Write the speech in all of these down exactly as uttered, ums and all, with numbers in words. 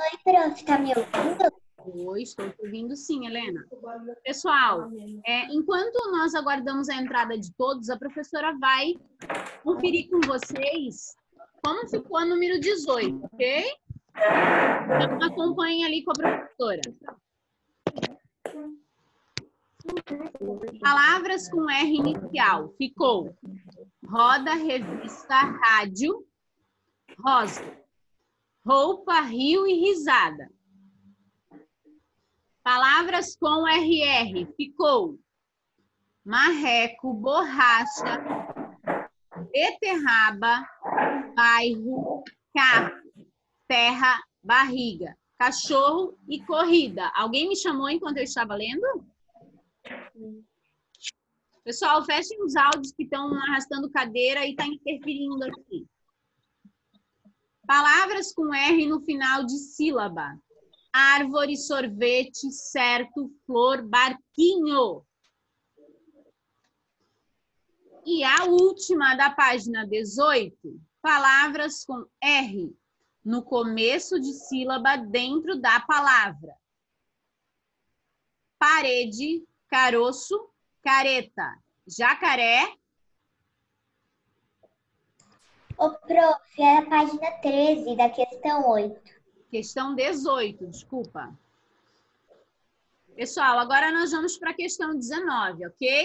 Oi, prof, tá me ouvindo? Oi, estou te ouvindo sim, Helena. Pessoal, é, enquanto nós aguardamos a entrada de todos, a professora vai conferir com vocês como ficou a número dezoito, ok? Então, acompanhem ali com a professora. Palavras com R inicial. Ficou roda, revista, rádio, rosa. Roupa, rio e risada. Palavras com R R. Ficou marreco, borracha, beterraba, bairro, carro, terra, barriga, cachorro e corrida. Alguém me chamou enquanto eu estava lendo? Pessoal, fechem os áudios que estão arrastando cadeira e está interferindo aqui. Palavras com R no final de sílaba. Árvore, sorvete, certo, flor, barquinho. E a última da página dezoito, palavras com R no começo de sílaba dentro da palavra. Parede, caroço, careta, jacaré. Ô, prof, é a página treze da questão oito. Questão dezoito, desculpa. Pessoal, agora nós vamos para a questão dezenove, ok?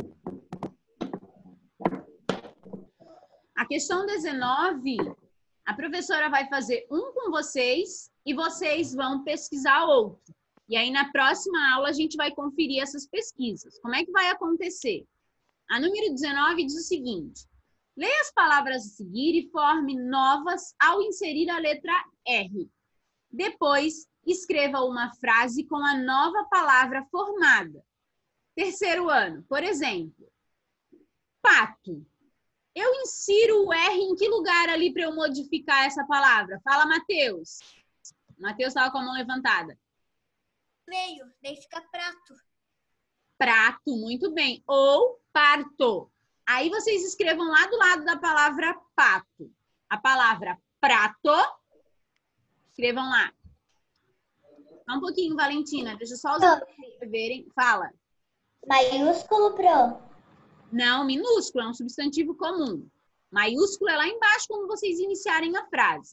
A questão dezenove, a professora vai fazer um com vocês e vocês vão pesquisar outro. E aí, na próxima aula, a gente vai conferir essas pesquisas. Como é que vai acontecer? A número dezenove diz o seguinte: leia as palavras a seguir e forme novas ao inserir a letra R. Depois, escreva uma frase com a nova palavra formada. Terceiro ano, por exemplo, pato. Eu insiro o R em que lugar ali para eu modificar essa palavra? Fala, Matheus. Matheus estava com a mão levantada. Meio, daí fica prato. Prato, muito bem. Ou parto. Aí vocês escrevam lá do lado da palavra pato. A palavra prato. Escrevam lá. Só um pouquinho, Valentina. Deixa só os outros verem. Fala. Maiúsculo, pro? Não, minúsculo. É um substantivo comum. Maiúsculo é lá embaixo quando vocês iniciarem a frase.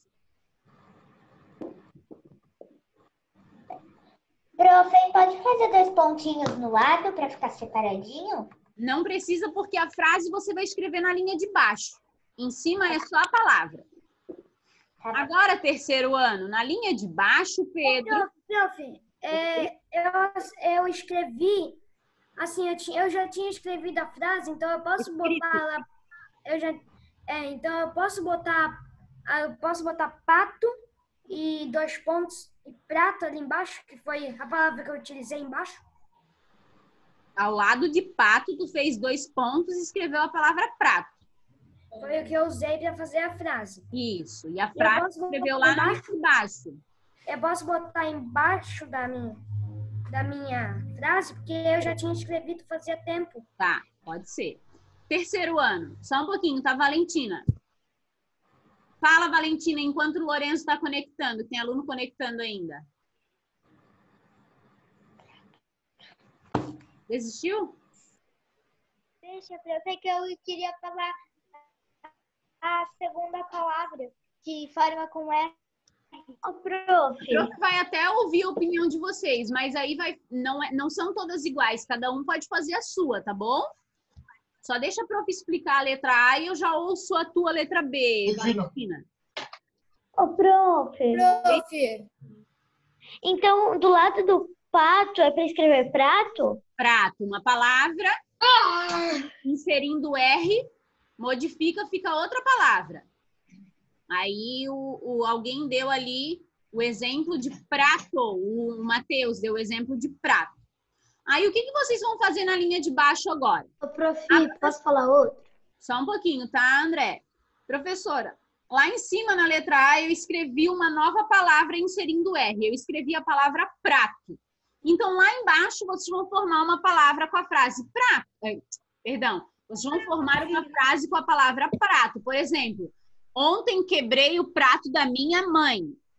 Prof, pode fazer dois pontinhos no lado para ficar separadinho? Não precisa, porque a frase você vai escrever na linha de baixo. Em cima é só a palavra. Agora, terceiro ano, na linha de baixo, Pedro... Prof, é, eu, eu escrevi, assim, eu, tinha, eu já tinha escrevido a frase, então eu posso botar ela... Eu já, é, então eu posso botar, eu posso botar pato e dois pontos e prato ali embaixo, que foi a palavra que eu utilizei embaixo. Ao lado de pato, tu fez dois pontos e escreveu a palavra prato. Foi o que eu usei para fazer a frase. Isso. E a frase escreveu lá na linha de baixo. Eu posso botar embaixo da minha, da minha frase, porque eu já tinha escrevido fazia tempo. Tá, pode ser. Terceiro ano. Só um pouquinho, tá, Valentina? Fala, Valentina, enquanto o Lourenço está conectando. Tem aluno conectando ainda. Desistiu? Deixa, prof, que eu queria falar a segunda palavra, que forma com R. Ô, prof. O prof vai até ouvir a opinião de vocês, mas aí vai, não, é, não são todas iguais. Cada um pode fazer a sua, tá bom? Só deixa a prof explicar a letra A e eu já ouço a tua letra B, Valentina. Ô, prof. Prof. Então, do lado do pato é para escrever prato? Prato, uma palavra, inserindo R, modifica, fica outra palavra. Aí o, o, alguém deu ali o exemplo de prato, o, o Matheus deu o exemplo de prato. Aí o que, que vocês vão fazer na linha de baixo agora? Ô, prof, Ah, posso falar outro? Só um pouquinho, tá, André? Professora, lá em cima na letra A eu escrevi uma nova palavra inserindo R. Eu escrevi a palavra prato. Então lá embaixo vocês vão formar uma palavra com a frase prato. Perdão, vocês vão formar uma frase com a palavra prato. Por exemplo, ontem quebrei o prato da minha mãe.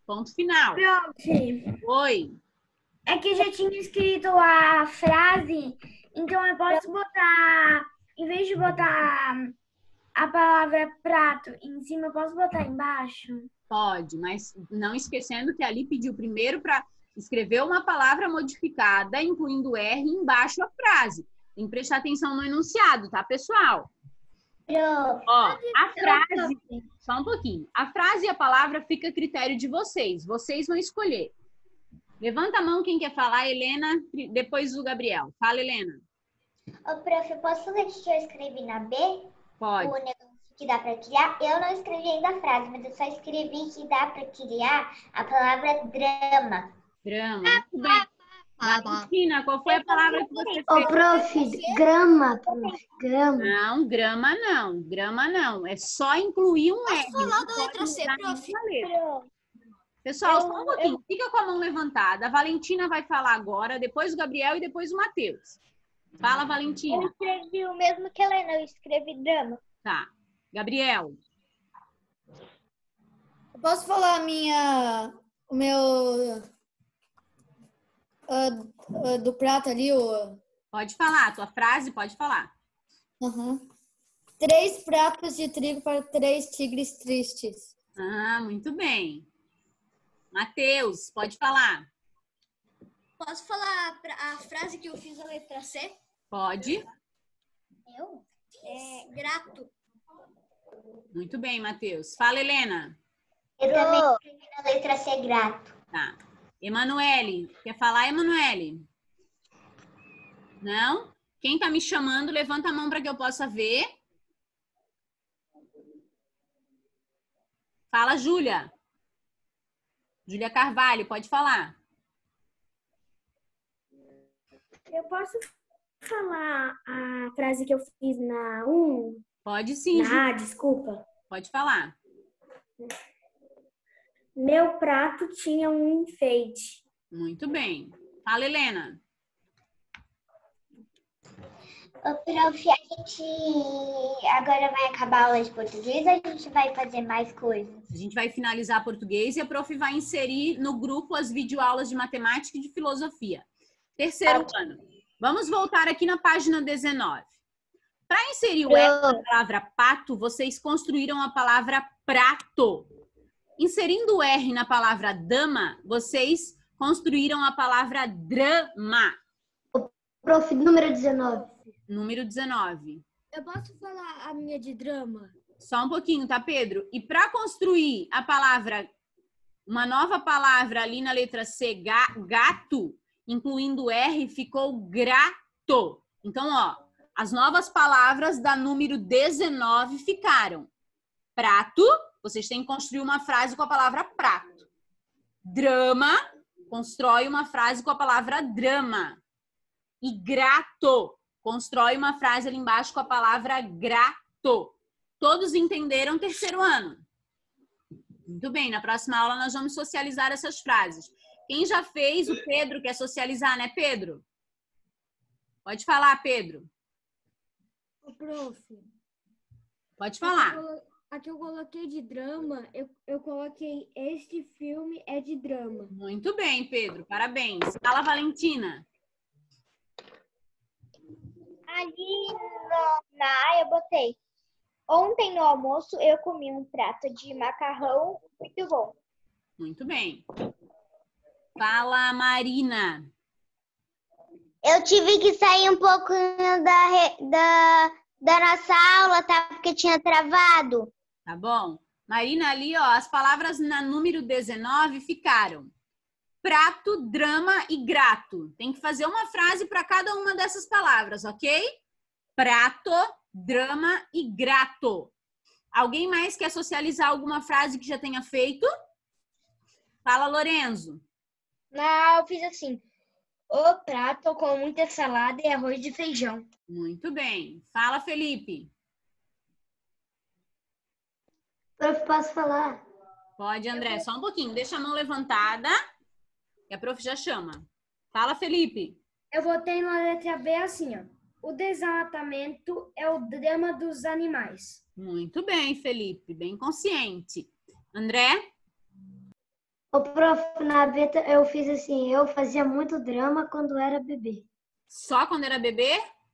Ponto final. Prof, Oi. é que já tinha escrito a frase, então eu posso botar, em vez de botar a palavra prato em cima, eu posso botar embaixo? Pode, mas não esquecendo que ali pediu primeiro para escrever uma palavra modificada, incluindo R embaixo a frase. Tem que prestar atenção no enunciado, tá, pessoal? Prof. Ó, a frase, só um pouquinho. A frase e a palavra fica a critério de vocês. Vocês vão escolher. Levanta a mão quem quer falar, Helena, depois o Gabriel. Fala, Helena. Ô, prof, eu posso ler o que eu escrevi na B? Pode. O negócio que dá para criar? Eu não escrevi ainda a frase, mas eu só escrevi que dá para criar a palavra drama. Drama. Muito bem. Valentina, qual foi a palavra que você Ô, fez? prof, grama, prof, grama. Não, grama não. Grama não. É só incluir um R. falar não da pode letra C, mudar prof? nenhuma letra. Prof. Pessoal, Eu- só um pouquinho. Fica com a mão levantada. A Valentina vai falar agora, depois o Gabriel e depois o Matheus. Fala, Eu Valentina. escrevi o mesmo que a Helena, eu escrevi drama. Tá. Gabriel. Eu posso falar a minha, o meu ah, ah, do prato ali, o Pode falar. Tua frase, pode falar. Aham. Três pratos de trigo para três tigres tristes. Ah, muito bem. Matheus, pode falar. Posso falar a, a frase que eu fiz a letra C? Pode. Eu? É grato. Muito bem, Matheus. Fala, Helena. Eu também escrevi na letra C grato. Tá. Emanuele. Quer falar, Emanuele? Não? Quem tá me chamando, levanta a mão para que eu possa ver. Fala, Júlia. Júlia Carvalho, pode falar. Eu posso falar a frase que eu fiz na um? Pode sim, Júlia. Na A, desculpa. Pode falar. Meu prato tinha um enfeite. Muito bem. Fala, Helena. Ô, prof, a gente agora vai acabar a aula de português ou a gente vai fazer mais coisas? A gente vai finalizar português e a prof vai inserir no grupo as videoaulas de matemática e de filosofia. Terceiro ano. Vamos voltar aqui na página dezenove. Para inserir o R na palavra pato, vocês construíram a palavra prato. Inserindo o R na palavra dama, vocês construíram a palavra drama. Prof, número dezenove. Número dezenove. Eu posso falar a minha de drama? Só um pouquinho, tá, Pedro? E para construir a palavra, uma nova palavra ali na letra C, ga, gato, incluindo o R, ficou grato. Então, ó, as novas palavras da número dezenove ficaram. Prato, vocês têm que construir uma frase com a palavra prato. Drama, constrói uma frase com a palavra drama. E grato, constrói uma frase ali embaixo com a palavra grato. Todos entenderam terceiro ano? Muito bem, na próxima aula nós vamos socializar essas frases. Quem já fez, o Pedro quer socializar, né, Pedro? Pode falar, Pedro. O prof. Pode falar. A que eu coloquei de drama, eu, eu coloquei este filme é de drama. Muito bem, Pedro. Parabéns. Fala, Valentina. Ali no, na A eu botei. Ontem no almoço eu comi um prato de macarrão muito bom. Muito bem. Fala, Marina. Eu tive que sair um pouco da, re- da, da nossa aula, tá? Porque tinha travado. Tá bom? Marina, ali, ó, as palavras na número dezenove ficaram prato, drama e grato. Tem que fazer uma frase para cada uma dessas palavras, ok? Prato, drama e grato. Alguém mais quer socializar alguma frase que já tenha feito? Fala, Lorenzo. Não, eu fiz assim. O prato com muita salada e arroz de feijão. Muito bem. Fala, Felipe. Prof, posso falar? Pode, André. Só um pouquinho. Deixa a mão levantada e a prof já chama. Fala, Felipe. Eu botei na letra B assim, ó. O desatamento é o drama dos animais. Muito bem, Felipe. Bem consciente. André? O prof, na beta eu fiz assim, eu fazia muito drama quando era bebê. Só quando era bebê?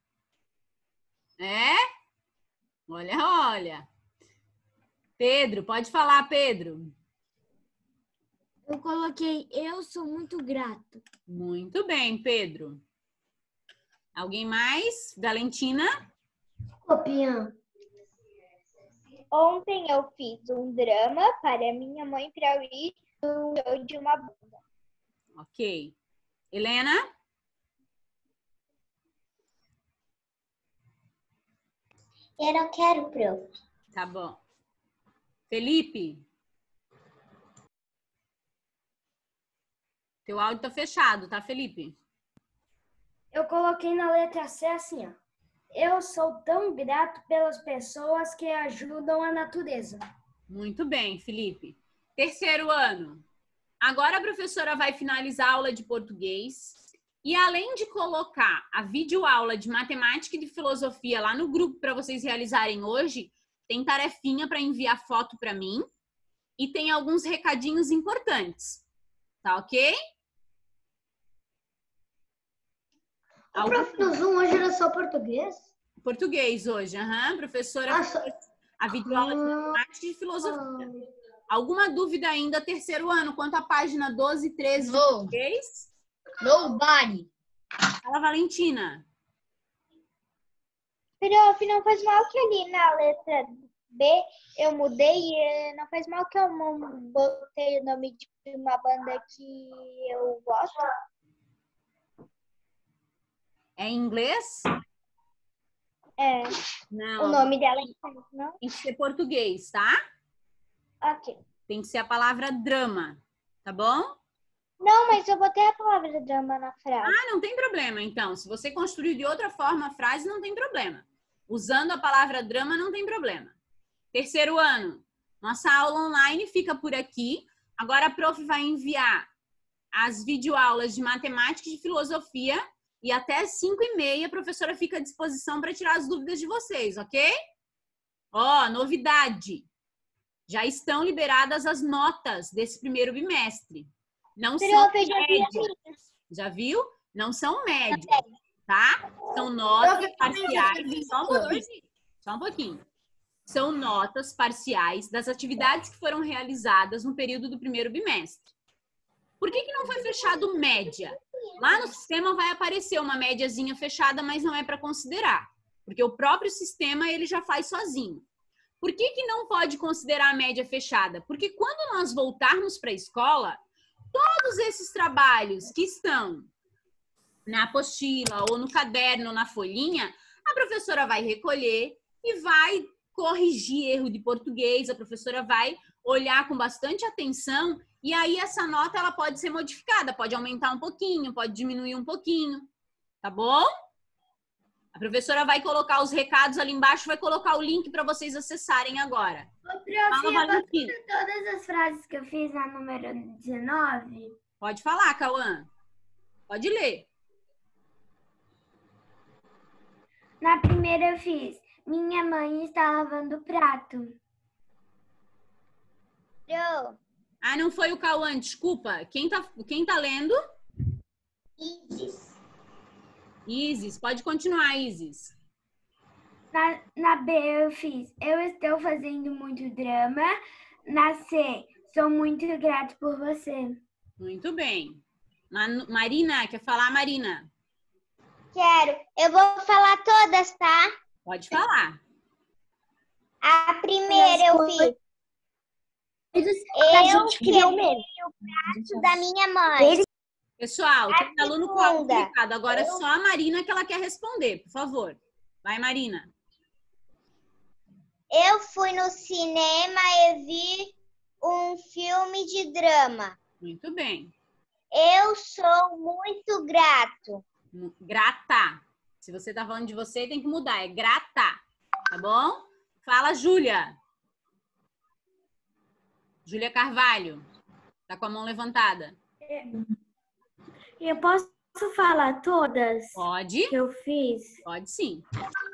É? Olha, olha. Pedro, pode falar, Pedro. Eu coloquei, eu sou muito grato. Muito bem, Pedro. Alguém mais? Valentina? Copiando. Ontem eu fiz um drama para minha mãe para eu ir no show de uma banda. Ok. Helena? Eu não quero, prof. Tá bom. Felipe? Teu áudio tá fechado, tá, Felipe? Eu coloquei na letra C assim, ó. Eu sou tão grato pelas pessoas que ajudam a natureza. Muito bem, Felipe. Terceiro ano. Agora a professora vai finalizar a aula de português e além de colocar a videoaula de matemática e de filosofia lá no grupo para vocês realizarem hoje, tem tarefinha para enviar foto para mim e tem alguns recadinhos importantes. Tá ok? O prof no Zoom hoje era só português? Português hoje, aham. Uhum. Professora, Ah, só... a videoaula de matemática e de filosofia. Alguma dúvida ainda, terceiro ano, quanto à página doze e treze de português? Nobody. Fala, Valentina. Prof, não faz mal que ali na letra B eu mudei e não faz mal que eu botei o nome de uma banda que eu gosto. É em inglês? É. Não. O nome dela é inglês, não? Tem que ser português, tá? Ok. Tem que ser a palavra drama, tá bom? Não, mas eu botei a palavra drama na frase. Ah, não tem problema, então. Se você construir de outra forma a frase, não tem problema. Usando a palavra drama, não tem problema. Terceiro ano. Nossa aula online fica por aqui. Agora a prof vai enviar as videoaulas de matemática e de filosofia e até às cinco e meia a professora fica à disposição para tirar as dúvidas de vocês, ok? Ó, novidade. Já estão liberadas as notas desse primeiro bimestre. Não são médias. Já viu? Não são médias, tá? São notas parciais. Só um pouquinho. Só um pouquinho. São notas parciais das atividades que foram realizadas no período do primeiro bimestre. Por que que não foi fechado média? Lá no sistema vai aparecer uma médiazinha fechada, mas não é para considerar. Porque o próprio sistema ele já faz sozinho. Por que que não pode considerar a média fechada? Porque quando nós voltarmos para a escola, todos esses trabalhos que estão na apostila ou no caderno, ou na folhinha, a professora vai recolher e vai corrigir erro de português, a professora vai olhar com bastante atenção e aí essa nota ela pode ser modificada, pode aumentar um pouquinho, pode diminuir um pouquinho, tá bom? A professora vai colocar os recados ali embaixo, vai colocar o link para vocês acessarem agora. Ô, prof, Fala, Valentina. Todas as frases que eu fiz na número dezenove? Pode falar, Cauã. Pode ler. Na primeira eu fiz, minha mãe está lavando o prato. Eu. Ah, não foi o Cauã, desculpa. Quem tá, quem tá lendo? Isis. Isis, pode continuar, Isis. Na, na B eu fiz, eu estou fazendo muito drama. Na C, sou muito grato por você. Muito bem. Man, Marina, quer falar, Marina? Quero. Eu vou falar todas, tá? Pode falar. A primeira eu fiz. Eu quebrei o braço da minha mãe. Pessoal, tem aluno com algo complicado. Agora é só a Marina que ela quer responder, por favor. Vai, Marina. Eu fui no cinema e vi um filme de drama. Muito bem. Eu sou muito grato. Grata. Se você tá falando de você, tem que mudar. É grata. Tá bom? Fala, Júlia. Júlia Carvalho. Tá com a mão levantada. Eu posso falar todas? Pode. Que eu fiz? Pode sim.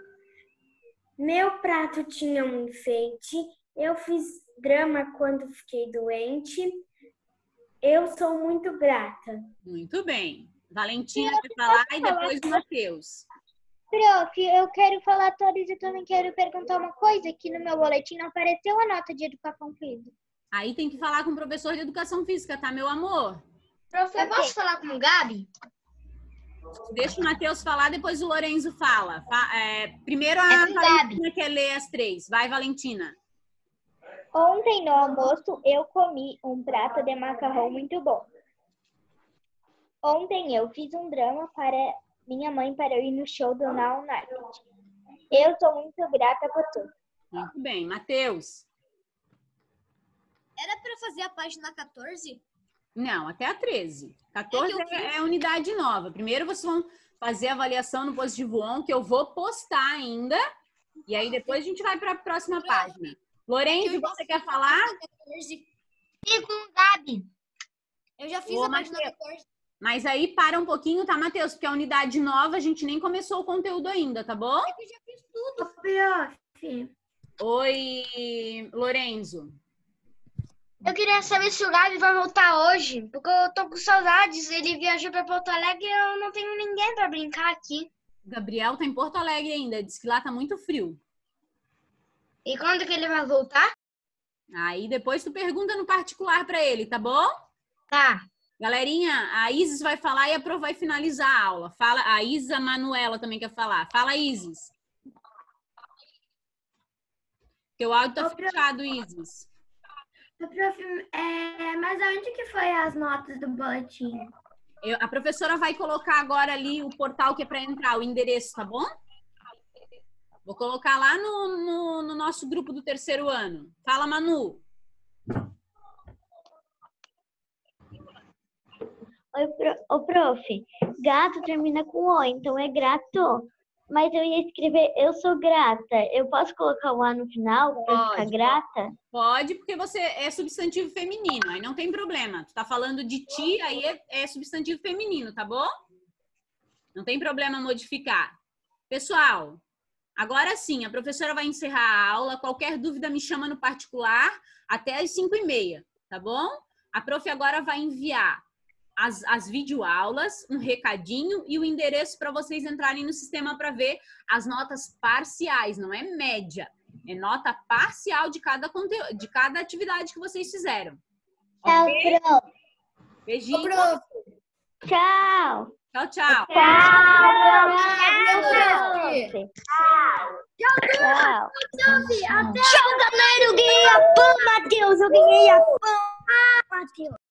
Meu prato tinha um enfeite. Eu fiz drama quando fiquei doente. Eu sou muito grata. Muito bem. Valentina vai falar e depois o Matheus. Prof, eu quero falar todos e também quero perguntar uma coisa, que no meu boletim não apareceu a nota de educação física. Aí tem que falar com o professor de educação física, tá, meu amor? Prof, eu posso falar com o Gabi? Deixa o Matheus falar, depois o Lorenzo fala. Fa- é, primeiro a É com o Valentina quer ler as três. Vai, Valentina. Ontem no almoço eu comi um prato de macarrão muito bom. Ontem eu fiz um drama para minha mãe para eu ir no show do Now Night. Eu sou muito grata por tudo. Muito bem. Matheus. Era pra fazer a página quatorze? Não, até a treze. quatorze É que eu é, é unidade nova. Primeiro vocês vão fazer a avaliação no Positivo On, que eu vou postar ainda. E aí depois a gente vai para a próxima página. Lorenzo, você quer falar? E com o Gabi. Eu já fiz Ô, a página Matheus. quatorze. Mas aí para um pouquinho, tá, Matheus? Porque a unidade nova a gente nem começou o conteúdo ainda, tá bom? Eu já fiz tudo. Prof, Oi, Lorenzo. Eu queria saber se o Gabi vai voltar hoje, porque eu tô com saudades. Ele viajou pra Porto Alegre e eu não tenho ninguém pra brincar aqui. O Gabriel tá em Porto Alegre ainda. Diz que lá tá muito frio. E quando que ele vai voltar? Aí depois tu pergunta no particular para ele, tá bom? Tá. Galerinha, a Isis vai falar e a Pro vai finalizar a aula. Fala, a Isis, a Manuela também quer falar. Fala, Isis. Teu áudio tá Ô, Pro- fechado, Isis. prof, é, mas aonde que foi as notas do boletim? Eu- a professora vai colocar agora ali o portal que é para entrar, o endereço, tá bom? Vou colocar lá no, no, no nosso grupo do terceiro ano. Fala, Manu. Oi, pro- Ô, prof, gato termina com O, então é grato. Mas eu ia escrever eu sou grata. Eu posso colocar o A no final para ficar Pode. grata? Pode, porque você é substantivo feminino, aí não tem problema. Tu tá falando de ti, aí é, é substantivo feminino, tá bom? Não tem problema modificar. Pessoal, agora sim, a professora vai encerrar a aula. Qualquer dúvida me chama no particular até as cinco e meia, tá bom? A prof agora vai enviar as, as videoaulas, um recadinho e o endereço para vocês entrarem no sistema para ver as notas parciais, não é média. É nota parcial de cada conteúdo, de cada atividade que vocês fizeram. Tchau, Ok? prof. Beijinho. Prof, Tchau! Tchau, tchau. Tchau! Tchau! Até Tchau, galera. Eu ganhei a pão, Matheus. Eu ganhei a pão. Matheus.